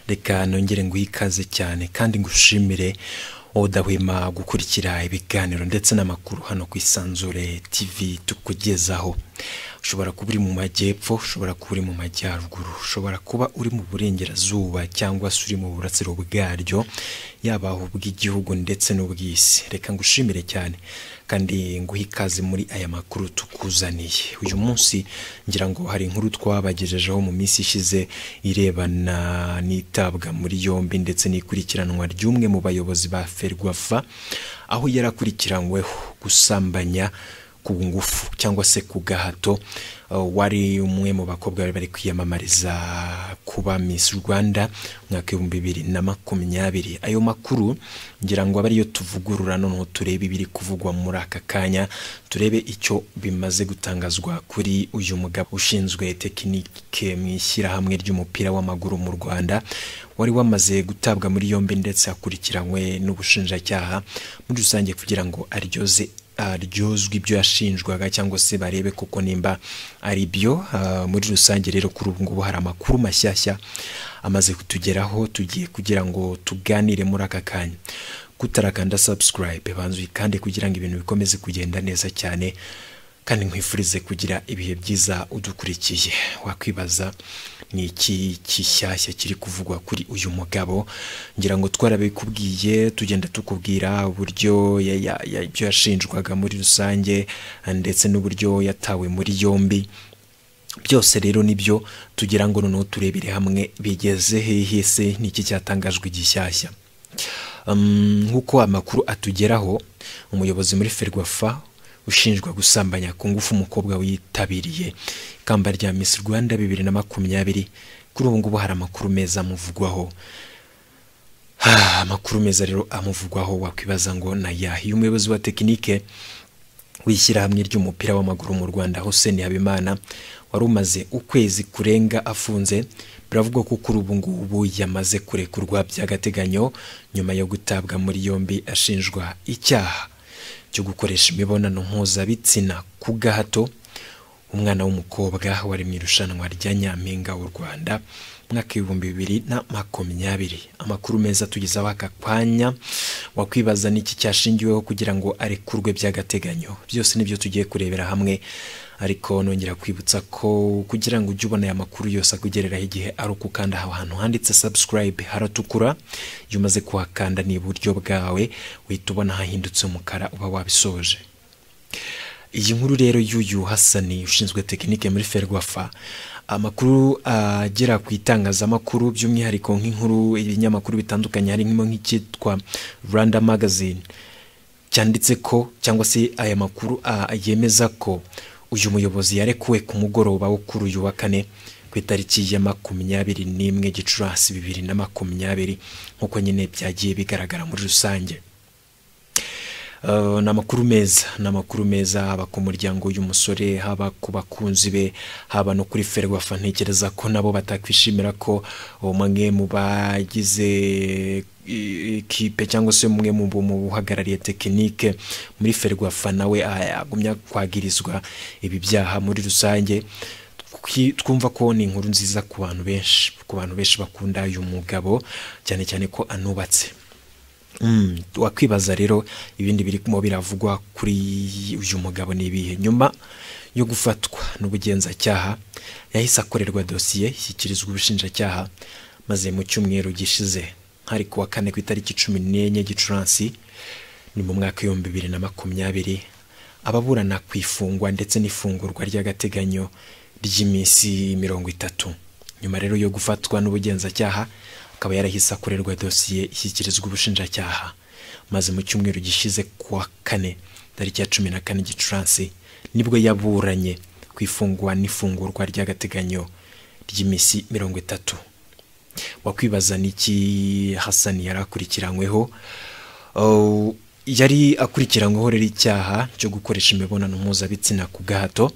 reka nongere nguhikaze cyane kandi ngushimire udahwema gukurikira ibiganiro ndetse n'amakuru hano ku Isanzure TV tukugezaho. Ushobora kuba uri mu majyepfo, ushobora kuba uri mu majyaruguru, ushobora kuba uri mu burengerazuba cyangwa se uri mu burasiro bwaryo, yaba ubw'igihugu ndetse n'ubw'isi. Reka ngushimire cyane kandi nguhikaze muri aya makuru tukuzaniye. Uyu munsi ngira ngo hari inkuru twabagejejeho mu minsi ishize irebana n'itabwa muri yombi ndetse n'ikurikiranwa ry'umwe mu bayobozi ba Ferwafa, aho yarakurikiranyweho gusambanya ku ngufu cyangwa se ku gahato wari umwe mu bakobwa bari kwiyamamariza kuba Miss Rwanda mwaka 2020. Ayo makuru ngira ngo abari yo tuvugurura none turebe ibiri kuvugwa muri aka kanya, turebe icyo bimaze gutangazwa kuri uyu mugabo ushinzwe tekinike mu ishyirahamwe ry'umupira w'amaguru mu Rwanda, wari wamaze gutabwa muri yombi ndetse akurikiranywe n'ubushinjacyaha muri rusange kugira ngo aryozwe ibyo yashinjwaga cyangwa se barebe kuko nimba ari byo. Muri rusange rero kuri ubu ngubu hari amakuru mashyashya amaze kutugeraho, tugiye kugira ngo tuganire muri aka kanya. Kutarakanda subscribe banzuye kandi kugira ngo ibintu bikomeze kugenda neza cyane, kandi nkwifurize kugira ibihe byiza udukurikiye. Wakwibaza ni iki kishyashya kiri kuvugwa kuri uyu mugabo? Ngira ngo twarabikubwiye, tugenda tukubwira uburyo ibyo yashinjwaga muri rusange ndetse n'uburyo yatawe muri yombi. Byose rero nibyo tugira ngo noneho turebere hamwe bigeze hehe se niki cyatangajwe gishyashya. Nkuko amakuru atugeraho, umuyobozi muri Ferwafa ushinjwa gusambanya ku ngufu umukobwa witabiriye ikamba rya Miss Rwanda 2020, kuri ubu ngubu hari amakuru meza amuvugwaho. Amakuru meza rero amuvugwaho, wakwibaza ngo na yahi. Umuyobozi wa tekinike w'ishyirahamwe ry'umupira w'amaguru mu Rwanda Hussein Habimana wari umaze ukwezi kurenga afunze, biravugwa ko kuri ubu ngubu yamaze kurekurwa by'agateganyo nyuma yo gutabwa muri yombi ashinjwa icyaha cyo gukoresha imibonano mpuzabitsina ku gahato umwana w'umukobwa wari mu irushanwa rya Nyampinga w'u Rwanda mwaka 2020. Amakuru meza tugizaho aka kwanya, wakwibaza niki cyashingiweho kugira ngo arekurwe by'agateganyo. Byose nibyo tugiye kurebera hamwe, ariko nongera kwibutsa ko kugira ngo ujye ubona aya makuru yose akugereraho igihe ari ukukanda ahantu handitse subscribe haratukura. Iyo umaze kuhakanda ni iburyo bwawe uhita ubona hahindutse umukara, uba wabisoje. Iyi nkuru rero y'uyu Hasani ushinzwe tekinike muri Ferwafa, amakuru agera ku itangazamakuru by'umwihariko nk'inkuru ibinyamakuru bitandukanye, hari nk'ikitwa Rwanda Magazine cyanditse ko cyangwa se aya makuru yemeza ko uyu muyobozi yarekuwe ku mugoroba wo kuri uyu wa kane ku itariki ya 21 Gicurasi 2020 nkuko nyine byagiye bigaragara muri rusange. N'amakuru meza haba ku muryango uyu musore, haba ku bakunzi be, haba no kuri Ferwafa. Ntekereza ko nabo batakwishimira ko umwe mu bagize ikipe cyangwa se umwe mu buhagarariye tekinike muri Ferwafa nawe agumya kwagirizwa ibi byaha muri rusange. Twumva ko ni inkuru nziza ku bantu benshi bakunda uyu mugabo, cyane cyane ko anubatse. Wakwibaza rero ibindi birimo biravugwa kuri uyu mugabo ni ibihe? Nyuma yo gufatwa n'ubugenzacyaha yahise akorerwa dosiye ishyikirizwa ubushinjacyaha, maze mu cyumweru gishize hari kuwa kane ku itariki 14 Gicurasi ni mu mwaka 2020 ababurana kwifungwa ndetse n'ifungurwa ry'agateganyo ry'iminsi 30. Nyuma rero yo gufatwa n'ubugenzacyaha akaba yarahise akorerwa dosiye ishyikirizwa ubushinjacyaha, maze mu cyumweru gishize kuwa kane tariki ya 14 Gicurasi nibwo yaburanye kwifungwa n'ifungurwa ry'agateganyo ry'iminsi 30. Wakwibaza niki Hasani yarakurikiranyweho? Yari akurikiranyweho rero icyaha cyo gukoresha imibonano mpuzabitsina ku gahato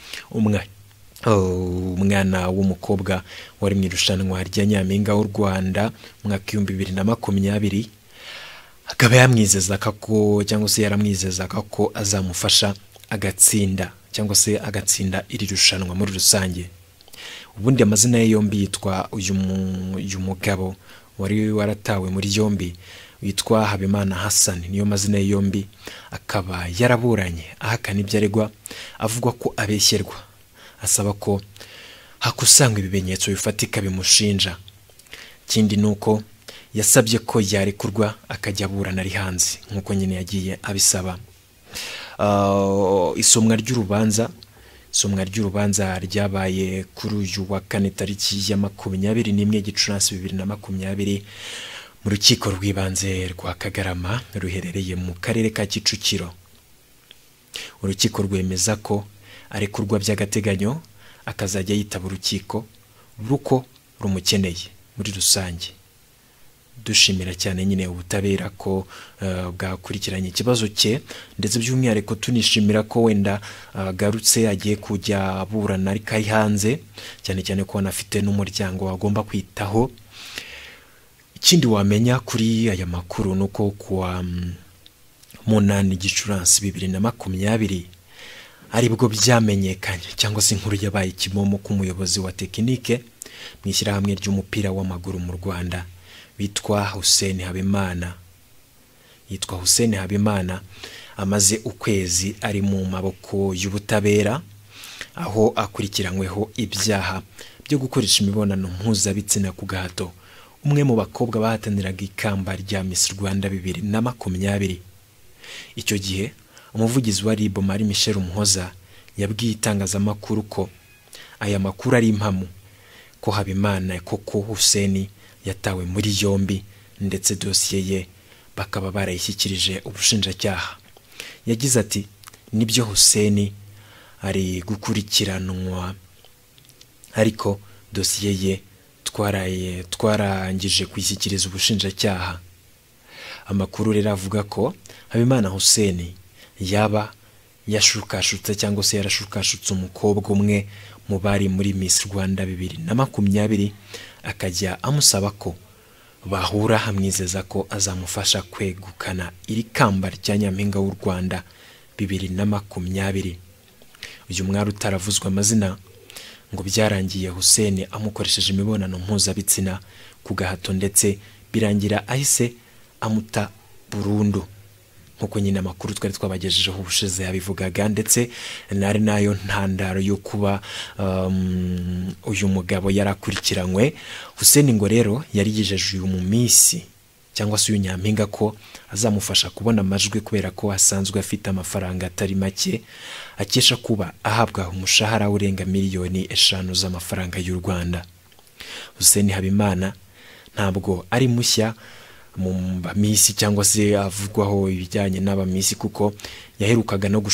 umwana w'umukobwa wari mu irushanwa rya Nyampinga w'u Rwanda mwaka 2020. Akaba yamwizezaga ko cyangwa se yaramwizezaga ko azamufasha agatsinda cyangwa se agatsinda iri rushanwa muri rusange. ubundi amazina ye yombi yitwa uyu mugabo wari waratawe muri yombi witwa Habimana Hassan, niyo mazina ye yombi. Akaba yaraburanye ahakana ibyo aregwa, avuga ko abeshyerwa, asaba ko hakusangwa ibimenyetso bifatika bimushinja. Ikindi nuko yasabye ko yarekurwa akajya aburana ari hanze nkuko nyine yagiye abisaba. Isomwa ry'urubanza ryabaye kuri uyu wa kane tariki ya 21 Gicurasi 2020 mu rukiko rw'ibanze rwa Kagarama ruherereye mu karere ka Kicukiro. Urukiko rwemeza ko arekurwa by'agateganyo akazajya yitaba urukiko ruko rumukeneye muri rusange. Dushimira cyane nyine ubutabera ko bwakurikiranye ikibazo cye, ndetse by'umwihariko tunishimira ko wenda garutse agiye kujya aburana ari kari hanze, cyane cyane ko anafite n'umuryango agomba kwitaho. Ikindi wamenya kuri aya makuru nuko kuwa 8 Gicurasi 2020 aribwo byamenyekanye cyangwa se inkuru yabaye kimomo ku muyobozi wa tekinike mu ishyirahamwe ry'umupira w'amaguru mu Rwanda witwa Hussein Habimana. Amaze ukwezi ari mu maboko y'ubutabera, aho akurikiranyweho ibyaha byo gukoresha imibonano mpuzabitsina ku gahato umwe mu bakobwa bahataniraga ikamba rya Miss Rwanda 2020. Icyo gihe umuvugizi wa RIB Marie Michel Umuhoza yabwiye itangazamakuru ko aya makuru ari impamo, ko Habimana koko Hussein yatawe muri yombi, ndetse dosiye ye bakaba barayishyikirije ubushinjacyaha. Yagize ati nibyo Hussein ari gukurikiranwa, ariko dosiye ye twarangije kwishyikiriza ubushinjacyaha. Amakuru rero avuga ko Habimana Hussein yaba yashukashutse cyangwa se yarashukashutse umukobwa umwe mu bari muri Miss Rwanda 2020, akajya amusaba ko bahura hamwizeza ko azamufasha kwegukana iri kamba rya Nyampinga w'u Rwanda 2020. Uyu mwari utaravuzwe amazina ngo byarangiye Hussein amukoresheje imibonano mpuzabitsina ku gahato, ndetse birangira ahise amuta burundu nkuko nyine amakuru twari twabagejejeho ubushize yabivugaga, ndetse nari nayo ntandaro yo kuba uyu mugabo yarakurikiranywe. Hussein ngo rero yari yijeje uyu mu Miss cyangwa se uyu Nyampinga ko azamufasha kubona amajwi, kubera ko asanzwe afite amafaranga atari make akesha kuba ahabwa umushahara urenga miliyoni 5 z'amafaranga y'u Rwanda. Hussein Habimana ntabwo ari mushya mu bamisi cyangwa se avugwaho ibijyanye n'abamisi, kuko yaherukaga no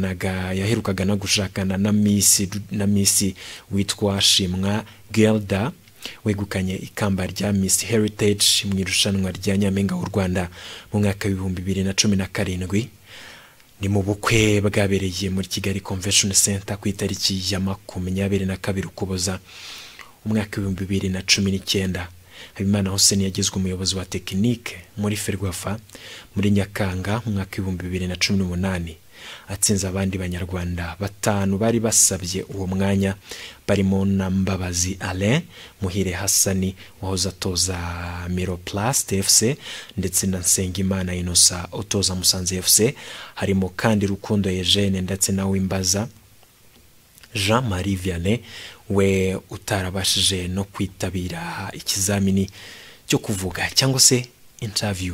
gushakana na Miss witwa Shimwa Gelda wegukanye ikamba rya Miss Heritage mu irushanwa rya Nyampinga w'u Rwanda mu mwaka wa 2017. Ni mu bukwe bwabereye muri Kigali Convention Center ku itariki ya 22 Ukuboza umwaka wa 2019. Habimana Hussein yagizwe umuyobozi wa tekinike muri Ferwafa muri Nyakanga mu mwaka wa 2018, atsinze abandi banyarwanda 5 bari basabye uwo mwanya, barimo na Mbabazi Alain, Muhire Hassani wahoze atoza Miroplast FC, ndetse na Nsengimana Innocent utoza Musanze FC. Harimo kandi Rukundo Eugene ndetse na Wimbaza Jean-Marie Vianney we utarabashije no kwitabira ikizamini cyo kuvuga cyangwa se interview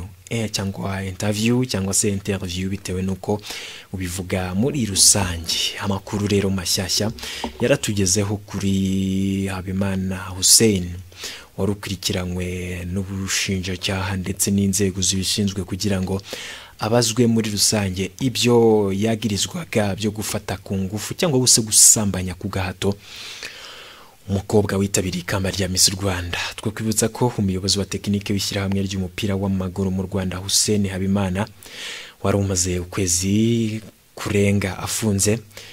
cyangwa se interview bitewe nuko ubivuga muri rusange. Amakuru rero mashyashya yaratugezeho kuri Habimana Hussein warukurikiranywe n'ubushinjacyaha ndetse n'inzego zibishinzwe kugira ngo abazwe muri rusange ibyo yagirizwaga byo gufata ku ngufu cyangwa buse gusambanya ku gahato umukobwa witabiriye ikamba rya Miss Rwanda. Twakwibutsa ko umuyobozi wa tekinike w'ishyirahamwe ry'umupira w'amaguru mu Rwanda Hussein Habimana wari umaze ukwezi kurenga afunze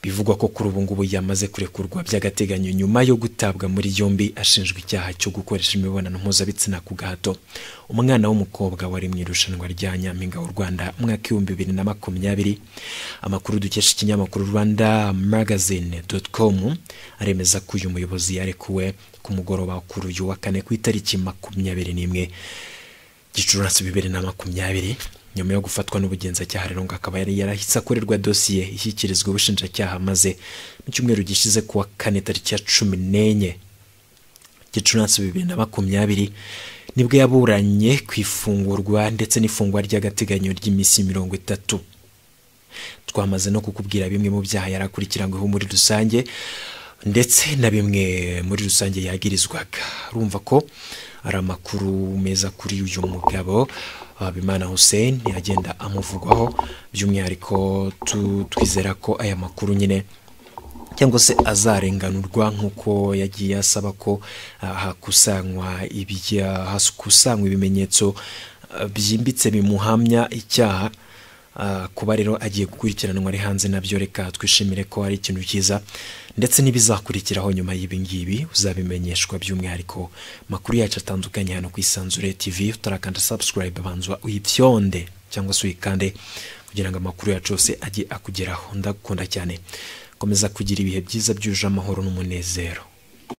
bivugwa ko kuri ubu ngubu yamaze kurekurwa by'agateganyo nyuma yo gutabwa muri yombi ashinjwa icyaha cyo gukoresha imibonano mpuzabitsina ku gahato umwana w'umukobwa wari mu irushanwa rya Nyampinga w'u Rwanda mwaka 2020. Amakuru dukesha ikinyamakuru rwandamagazine.com aremeza ko uyu muyobozi yarekuwe ku mugoroba kuri uyu wa kane ku itariki 21 Gicurasi 2020 nyuma yo gufatwa n'ubugenzacyaha rero akaba yari yarahise akorerwa dosiye ishyikirizwa ubushinjacyaha maze mu cyumweru gishize kuwa kane tariki ya 14 Gicurasi 2020 nibwo yaburanye kwifungurwa ndetse n'ifungwa ry'agateganyo ry'imisi 30. Twamaze no kukubwira bimwe mu byaha yarakurikiranyweho muri rusange ndetse na bimwe muri rusange yagirizwaga. Urumva ko ari amakuru meza kuri uyu mugabo Habimana Hussein yagenda amuvugwaho by'umwihariko twizera ko aya makuru nyine cyangwa se azarenganurwa nkuko yagiye asaba ko hakusanywa ibimenyetso byimbitse bimuhamya icyaha. Kuba rero agiye gukurikiranwa ari hanze nabyo reka twishimire ko ari ikintu cyiza ndetse nibizakurikiraho nyuma y'ibingibi uzabimenyeshwa by'umwihariko makuru yacu atandukanye hano ku Isanzure TV. Utarakanda subscribe banzwa uyityonde cyangwa se uyikande kugira ngo amakuru yacu yose ajye akugeraho. Ndagukunda cyane, komeza kugira ibihe byiza byuje amahoro n'umunezero.